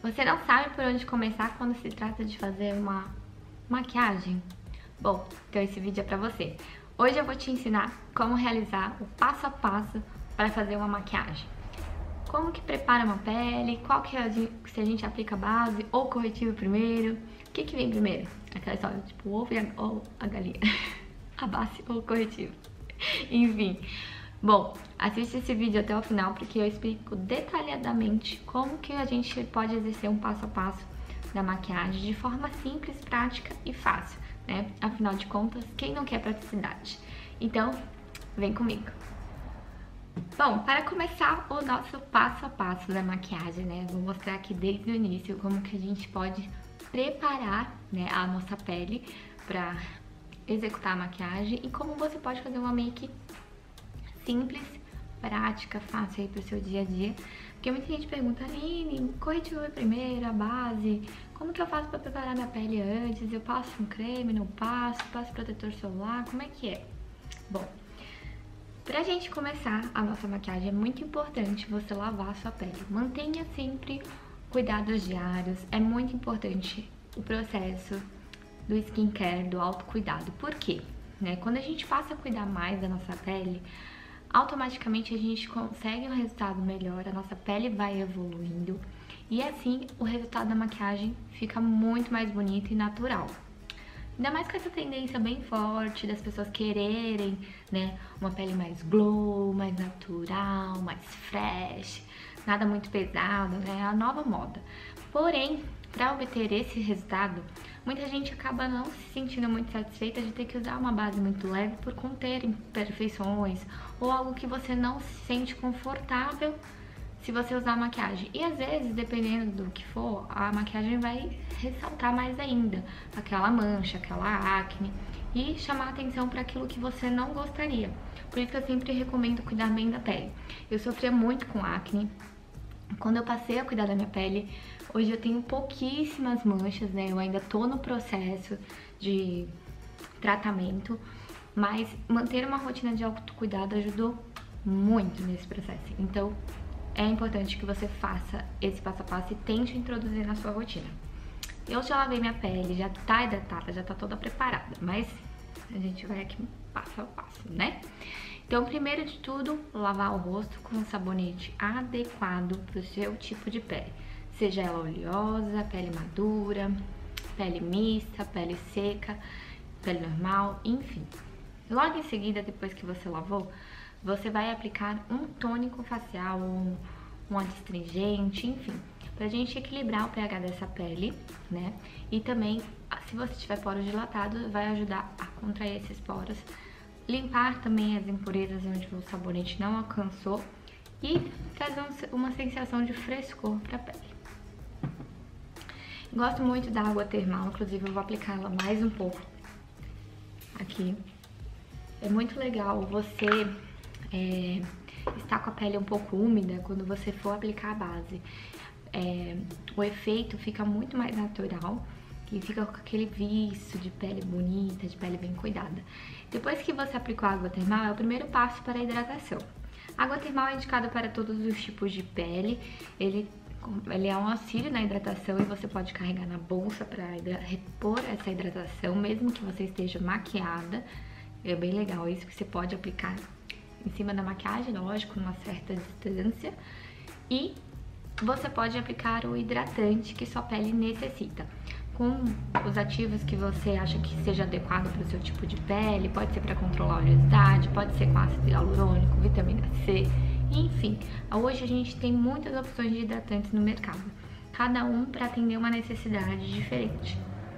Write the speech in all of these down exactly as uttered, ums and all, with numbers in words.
Você não sabe por onde começar quando se trata de fazer uma maquiagem? Bom, então esse vídeo é pra você. Hoje eu vou te ensinar como realizar o passo a passo para fazer uma maquiagem. Como que prepara uma pele, qual que é a, se a gente aplica base ou corretivo primeiro, o que que vem primeiro? Aquela história, tipo, o ovo e a, ou a galinha, a base ou o corretivo, enfim. Bom, assiste esse vídeo até o final porque eu explico detalhadamente como que a gente pode exercer um passo a passo da maquiagem de forma simples, prática e fácil, né? Afinal de contas, quem não quer praticidade? Então, vem comigo! Bom, para começar o nosso passo a passo da maquiagem, né? Vou mostrar aqui desde o início como que a gente pode preparar, né, a nossa pele para executar a maquiagem e como você pode fazer uma make simples, prática, fácil aí pro seu dia a dia. Porque muita gente pergunta, Aline, corretivo é primeiro, a base, como que eu faço para preparar minha pele antes? Eu passo um creme, não passo, passo protetor solar, como é que é? Bom, pra gente começar a nossa maquiagem é muito importante você lavar a sua pele. Mantenha sempre cuidados diários, é muito importante o processo do skincare, do autocuidado. Por quê? Né? Quando a gente passa a cuidar mais da nossa pele, automaticamente a gente consegue um resultado melhor, a nossa pele vai evoluindo e assim o resultado da maquiagem fica muito mais bonito e natural. Ainda mais com essa tendência bem forte das pessoas quererem, né, uma pele mais glow, mais natural, mais fresh, nada muito pesado, né, é a nova moda. Porém, para obter esse resultado, muita gente acaba não se sentindo muito satisfeita de ter que usar uma base muito leve por conter imperfeições ou algo que você não se sente confortável se você usar a maquiagem. E às vezes, dependendo do que for, a maquiagem vai ressaltar mais ainda aquela mancha, aquela acne e chamar atenção para aquilo que você não gostaria. Por isso que eu sempre recomendo cuidar bem da pele. Eu sofria muito com acne. Quando eu passei a cuidar da minha pele, hoje eu tenho pouquíssimas manchas, né? Eu ainda tô no processo de tratamento, mas manter uma rotina de autocuidado ajudou muito nesse processo. Então, é importante que você faça esse passo a passo e tente introduzir na sua rotina. Eu já lavei minha pele, já tá hidratada, já tá toda preparada, mas a gente vai aqui passo a passo, né? Então, primeiro de tudo, lavar o rosto com um sabonete adequado para o seu tipo de pele. Seja ela oleosa, pele madura, pele mista, pele seca, pele normal, enfim. Logo em seguida, depois que você lavou, você vai aplicar um tônico facial, um, um adstringente, enfim, pra gente equilibrar o pH dessa pele, né? E também, se você tiver poros dilatados, vai ajudar a contrair esses poros, limpar também as impurezas onde o sabonete não alcançou e trazer uma sensação de frescor para a pele. Gosto muito da água termal, inclusive eu vou aplicar ela mais um pouco aqui. É muito legal você é, estar com a pele um pouco úmida quando você for aplicar a base. É, o efeito fica muito mais natural e fica com aquele viço de pele bonita, de pele bem cuidada. Depois que você aplicou a água termal, é o primeiro passo para a hidratação. A água termal é indicada para todos os tipos de pele, ele, ele é um auxílio na hidratação e você pode carregar na bolsa para repor essa hidratação, mesmo que você esteja maquiada. É bem legal isso, que você pode aplicar em cima da maquiagem, lógico, numa certa distância. E você pode aplicar o hidratante que sua pele necessita, com os ativos que você acha que seja adequado para o seu tipo de pele. Pode ser para controlar a oleosidade, pode ser com ácido hialurônico, vitamina C, enfim. Hoje a gente tem muitas opções de hidratantes no mercado, cada um para atender uma necessidade diferente.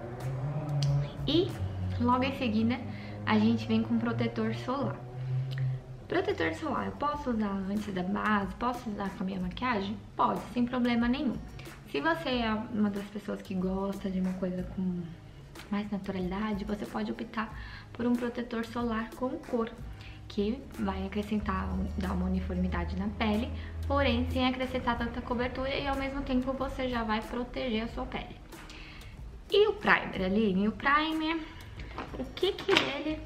E logo em seguida a gente vem com protetor solar. Protetor solar, eu posso usar antes da base? Posso usar com a minha maquiagem? Pode, sem problema nenhum. Se você é uma das pessoas que gosta de uma coisa com mais naturalidade, você pode optar por um protetor solar com cor, que vai acrescentar, dar uma uniformidade na pele, porém sem acrescentar tanta cobertura e ao mesmo tempo você já vai proteger a sua pele. E o primer, Aline? O primer, o que que ele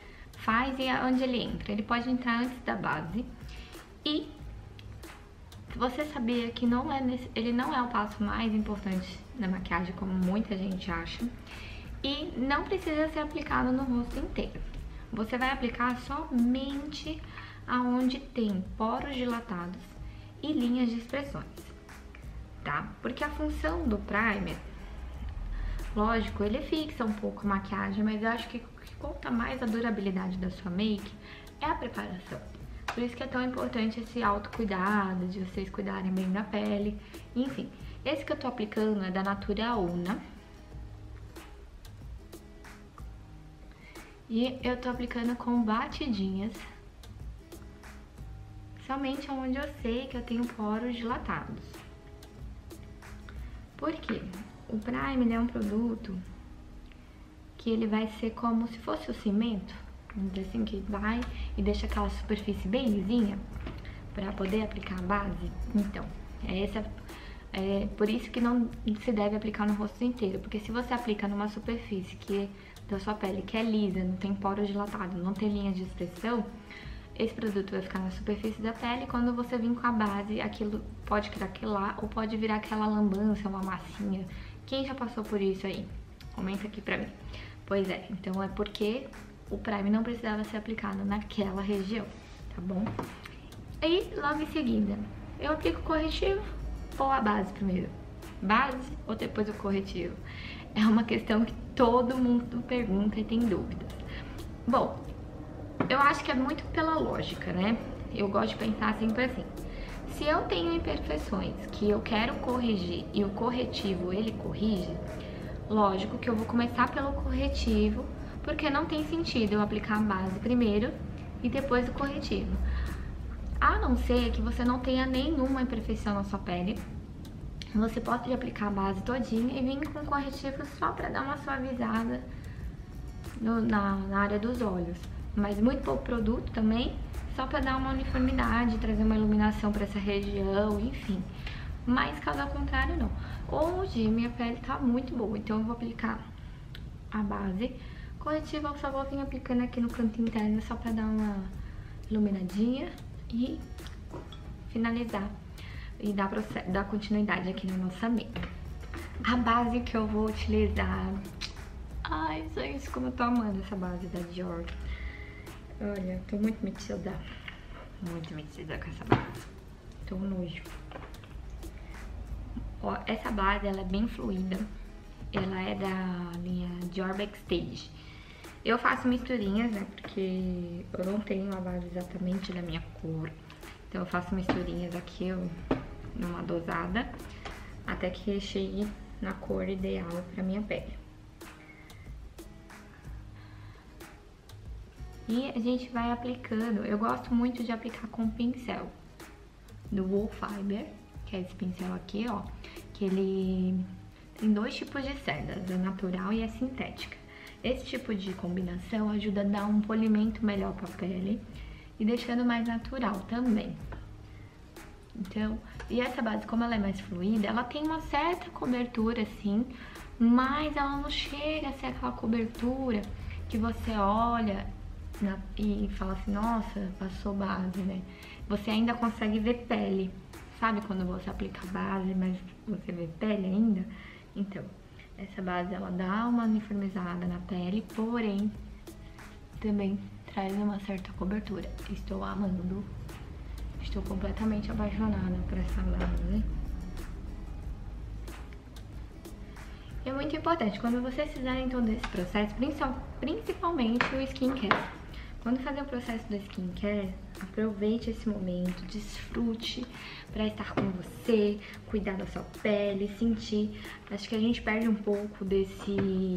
faz e onde ele entra? Ele pode entrar antes da base e Você sabia que não é nesse, ele não é o passo mais importante da maquiagem, como muita gente acha, e não precisa ser aplicado no rosto inteiro. Você vai aplicar somente aonde tem poros dilatados e linhas de expressões, tá? Porque a função do primer, lógico, ele fixa um pouco a maquiagem, mas eu acho que o que conta mais a durabilidade da sua make é a preparação. Por isso que é tão importante esse autocuidado, de vocês cuidarem bem da pele. Enfim, esse que eu tô aplicando é da Natura Una. E eu tô aplicando com batidinhas, somente onde eu sei que eu tenho poros dilatados. Por quê? O primer é um produto que ele vai ser como se fosse o cimento, vamos dizer assim, que vai e deixa aquela superfície bem lisinha para poder aplicar a base. Então, é, essa, é por isso que não se deve aplicar no rosto inteiro, porque se você aplica numa superfície que da sua pele que é lisa, não tem poros dilatados, não tem linha de expressão, esse produto vai ficar na superfície da pele e quando você vir com a base, aquilo pode craquelar ou pode virar aquela lambança, uma massinha. Quem já passou por isso aí? Comenta aqui pra mim. Pois é, então é porque o primer não precisava ser aplicado naquela região, tá bom? E logo em seguida, eu aplico o corretivo ou a base primeiro? Base ou depois o corretivo? É uma questão que todo mundo pergunta e tem dúvidas. Bom, eu acho que é muito pela lógica, né? Eu gosto de pensar sempre assim. Se eu tenho imperfeições que eu quero corrigir e o corretivo ele corrige, lógico que eu vou começar pelo corretivo, porque não tem sentido eu aplicar a base primeiro e depois o corretivo. A não ser que você não tenha nenhuma imperfeição na sua pele, você pode aplicar a base todinha e vir com o corretivo só para dar uma suavizada no, na, na área dos olhos. Mas muito pouco produto também, só para dar uma uniformidade, trazer uma iluminação para essa região, enfim. Mas caso ao contrário, não. Hoje minha pele tá muito boa, então eu vou aplicar a base. Corretivo eu só vou vir aplicando aqui no canto interno, só para dar uma iluminadinha e finalizar. E dar, dar continuidade aqui na nossa make. A base que eu vou utilizar... Ai, gente, como eu tô amando essa base da Dior. Olha, tô muito metida. Muito metida com essa base. Tô nojo. Ó, essa base, ela é bem fluida. Ela é da linha Dior Backstage. Eu faço misturinhas, né? Porque eu não tenho a base exatamente da minha cor. Então eu faço misturinhas aqui, ó, numa dosada, até que chegue na cor ideal pra minha pele. E a gente vai aplicando, eu gosto muito de aplicar com pincel do Wool Fiber, que é esse pincel aqui, ó, que ele tem dois tipos de cerdas, a natural e a sintética. Esse tipo de combinação ajuda a dar um polimento melhor pra pele e deixando mais natural também. Então, e essa base, como ela é mais fluida, ela tem uma certa cobertura, assim, mas ela não chega a ser aquela cobertura que você olha na, e fala assim, nossa, passou base, né? Você ainda consegue ver pele, sabe quando você aplica a base, mas você vê pele ainda? Então, essa base, ela dá uma uniformizada na pele, porém, também traz uma certa cobertura. Estou amando. Estou completamente apaixonada por essa base. É muito importante, quando vocês fizerem todo esse processo, principalmente o skincare. Quando fazer o processo do skincare, aproveite esse momento, desfrute para estar com você, cuidar da sua pele, sentir. Acho que a gente perde um pouco desse...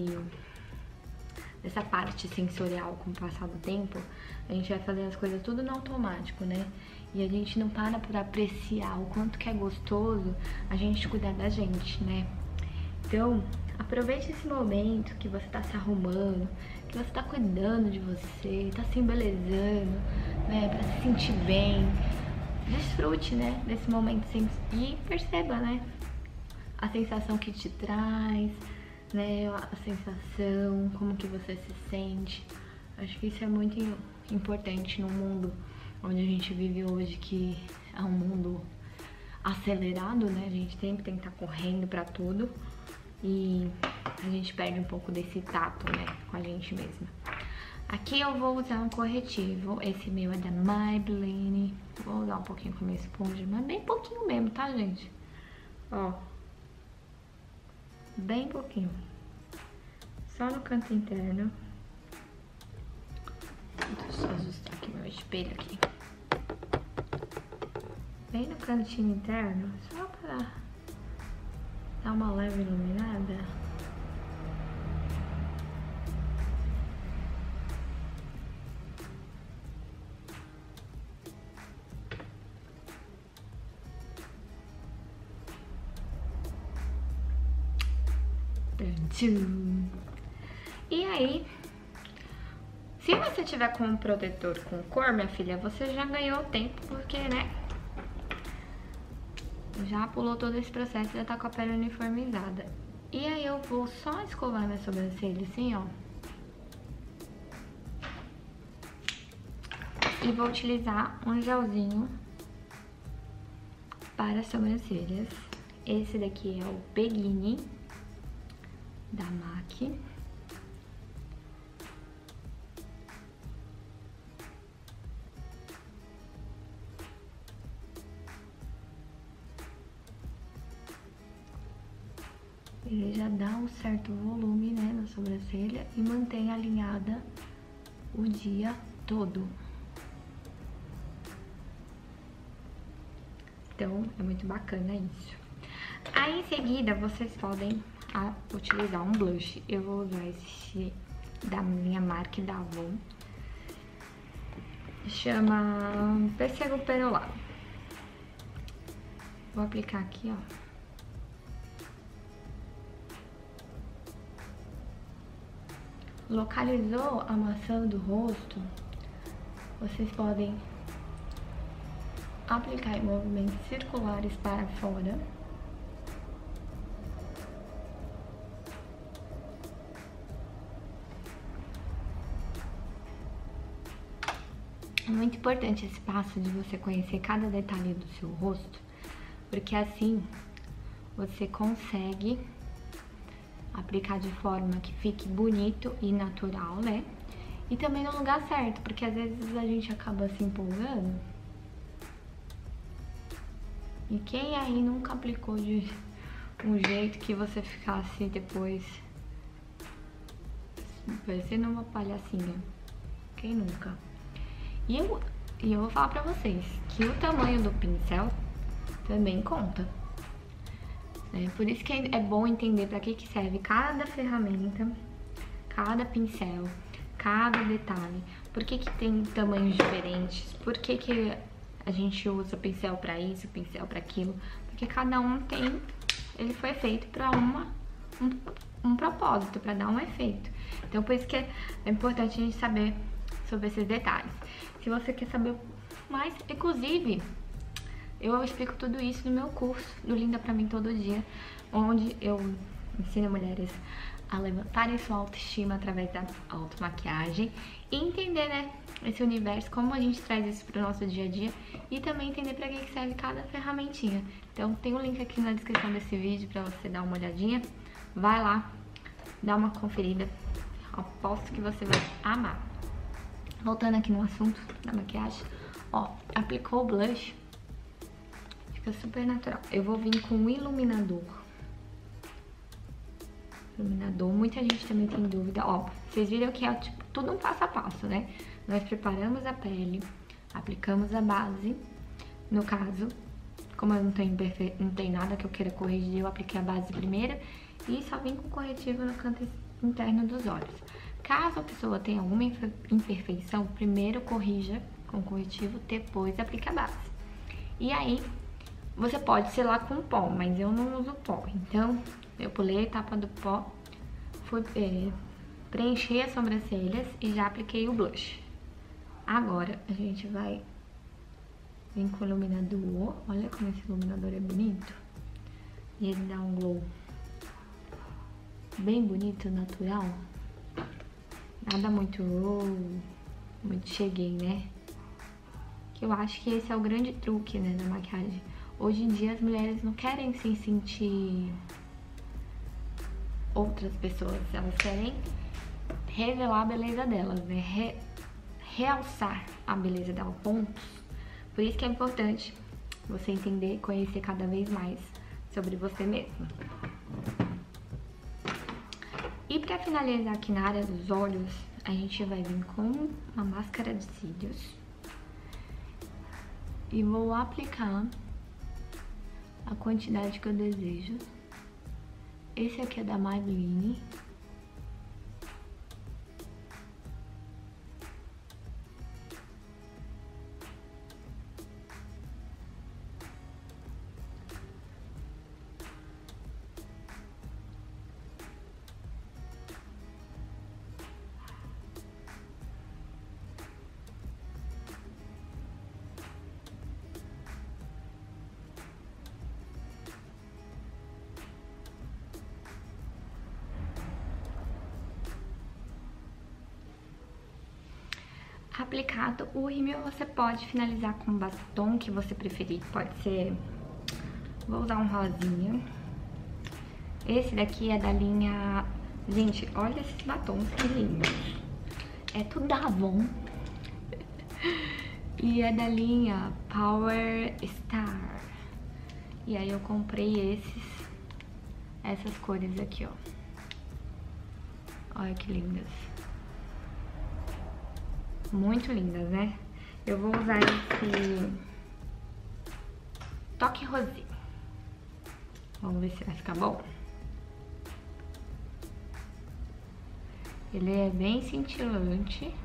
dessa parte sensorial com o passar do tempo. A gente vai fazendo as coisas tudo no automático, né? E a gente não para por apreciar o quanto que é gostoso a gente cuidar da gente, né? Então, aproveite esse momento que você tá se arrumando, que você tá cuidando de você, tá se embelezando, né? Pra se sentir bem. Desfrute, né? Desse momento e perceba, né? A sensação que te traz, né? A sensação, como que você se sente. Acho que isso é muito importante no mundo onde a gente vive hoje, que é um mundo acelerado, né? A gente sempre tem que estar correndo pra tudo e a gente perde um pouco desse tato, né, com a gente mesma. Aqui eu vou usar um corretivo, esse meu é da Maybelline. Vou usar um pouquinho com a minha esponja, mas bem pouquinho mesmo, tá, gente? Ó, bem pouquinho. Só no canto interno. Deixa eu ajustar aqui meu espelho aqui. Bem no cantinho interno, só pra dar uma leve iluminada. E aí, se você tiver com um protetor com cor, minha filha, você já ganhou tempo, porque, né, já pulou todo esse processo e já tá com a pele uniformizada. E aí eu vou só escovar minha sobrancelha assim, ó. E vou utilizar um gelzinho para sobrancelhas. Esse daqui é o Beguine da M A C. Ele já dá um certo volume, né, na sobrancelha e mantém alinhada o dia todo. Então, é muito bacana isso. Aí, em seguida, vocês podem a, utilizar um blush. Eu vou usar esse da minha marca, da Avon. Chama Pêssego Perolado. Vou aplicar aqui, ó. Localizou a maçã do rosto, vocês podem aplicar em movimentos circulares para fora. É muito importante esse passo de você conhecer cada detalhe do seu rosto, porque assim você consegue aplicar de forma que fique bonito e natural, né? E também no lugar certo, porque às vezes a gente acaba se empolgando. E quem aí nunca aplicou de um jeito que você ficasse depois parecendo uma palhacinha? Quem nunca? E eu, e eu vou falar pra vocês que o tamanho do pincel também conta. É por isso que é bom entender para que, que serve cada ferramenta, cada pincel, cada detalhe. Por que, que tem tamanhos diferentes, por que, que a gente usa pincel para isso, pincel para aquilo. Porque cada um tem, ele foi feito para uma um, um propósito, para dar um efeito. Então por isso que é importante a gente saber sobre esses detalhes. Se você quer saber mais, inclusive, eu explico tudo isso no meu curso do Linda Pra Mim Todo Dia, onde eu ensino mulheres a levantarem sua autoestima através da automaquiagem e entender, né, esse universo, como a gente traz isso pro nosso dia a dia e também entender pra que serve cada ferramentinha. Então tem um link aqui na descrição desse vídeo pra você dar uma olhadinha. Vai lá, dá uma conferida, aposto que você vai amar. Voltando aqui no assunto da maquiagem, ó, aplicou o blush, fica super natural. Eu vou vir com um iluminador. Iluminador, muita gente também tem dúvida. Ó, vocês viram que é tipo, tudo um passo a passo, né? Nós preparamos a pele, aplicamos a base. No caso, como eu não tenho, perfe... não tem nada que eu queira corrigir, eu apliquei a base primeiro e só vim com corretivo no canto interno dos olhos. Caso a pessoa tenha alguma imperfeição, primeiro corrija com corretivo, depois aplica a base. E aí, você pode selar com pó, mas eu não uso pó. Então, eu pulei a etapa do pó, fui, é, preenchi as sobrancelhas e já apliquei o blush. Agora, a gente vai vir com o iluminador. Olha como esse iluminador é bonito. E ele dá um glow bem bonito, natural. Nada muito, oh, muito cheguei, né? Que eu acho que esse é o grande truque, né, da maquiagem. hoje em dia as mulheres não querem se sentir outras pessoas, elas querem revelar a beleza delas, né? Re realçar a beleza dela, pontos. Por isso que é importante você entender e conhecer cada vez mais sobre você mesma. E pra finalizar aqui na área dos olhos, a gente vai vir com uma máscara de cílios e vou aplicar a quantidade que eu desejo. Esse aqui é da Maybelline. Aplicado o rímel, você pode finalizar com o batom que você preferir. Pode ser... Vou usar um rosinha. Esse daqui é da linha... Gente, olha esses batons que lindos. É tudo da Avon. E é da linha Power Star. E aí eu comprei esses... Essas cores aqui, ó. Olha que lindas. Muito lindas, né? Eu vou usar esse toque rosé. Vamos ver se vai ficar bom. Ele é bem cintilante.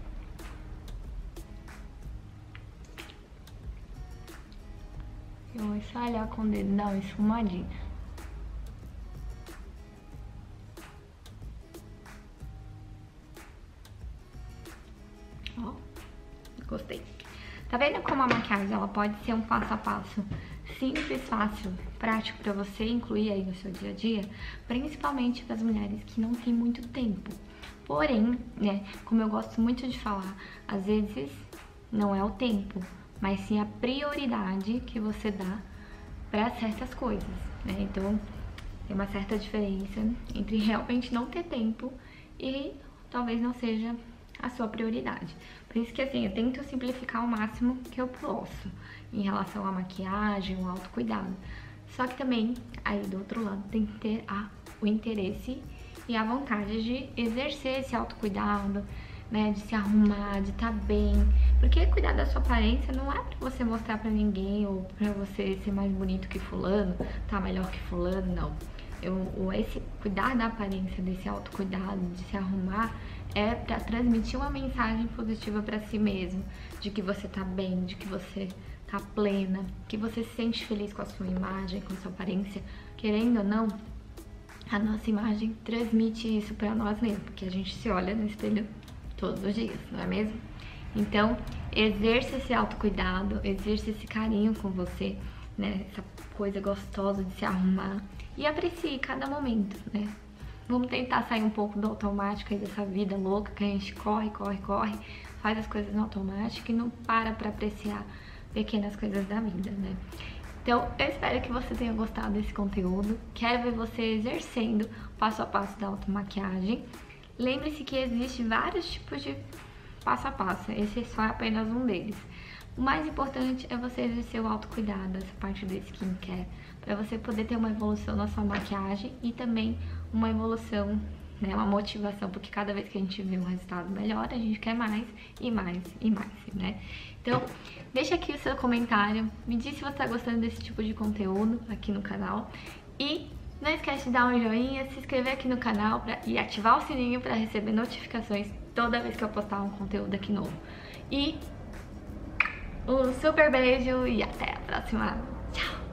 Eu vou só olhar com o dedo, dar uma esfumadinha. Ó, gostei. Tá vendo como a maquiagem ela pode ser um passo a passo simples, fácil, prático pra você incluir aí no seu dia a dia, principalmente para as mulheres que não têm muito tempo. Porém, né, como eu gosto muito de falar, às vezes não é o tempo, mas sim a prioridade que você dá para certas coisas, né? Então, tem uma certa diferença entre realmente não ter tempo e talvez não seja a sua prioridade. Por isso que assim, eu tento simplificar o máximo que eu posso em relação à maquiagem, o autocuidado. Só que também, aí do outro lado, tem que ter a, o interesse e a vontade de exercer esse autocuidado, né, de se arrumar, de estar bem. Porque cuidar da sua aparência não é pra você mostrar pra ninguém ou pra você ser mais bonito que fulano, tá melhor que fulano, não. Eu, esse cuidar da aparência, desse autocuidado, de se arrumar, é pra transmitir uma mensagem positiva pra si mesmo, de que você tá bem, de que você tá plena, que você se sente feliz com a sua imagem, com a sua aparência. Querendo ou não, a nossa imagem transmite isso pra nós mesmos, porque a gente se olha no espelho todos os dias, não é mesmo? Então, exerça esse autocuidado, exerça esse carinho com você, né? Essa coisa gostosa de se arrumar e aprecie cada momento, né? Vamos tentar sair um pouco do automático aí dessa vida louca que a gente corre, corre, corre, faz as coisas no automático e não para pra apreciar pequenas coisas da vida, né? Então, eu espero que você tenha gostado desse conteúdo. Quero ver você exercendo passo a passo da automaquiagem. Lembre-se que existe vários tipos de passo a passo, esse só é apenas um deles. O mais importante é você exercer o autocuidado, essa parte do skincare, para você poder ter uma evolução na sua maquiagem e também uma evolução, né, uma motivação, porque cada vez que a gente vê um resultado melhor, a gente quer mais e mais e mais, né? Então, deixa aqui o seu comentário, me diz se você está gostando desse tipo de conteúdo aqui no canal e não esquece de dar um joinha, se inscrever aqui no canal pra, e ativar o sininho para receber notificações toda vez que eu postar um conteúdo aqui novo. E um super beijo e até a próxima. Tchau!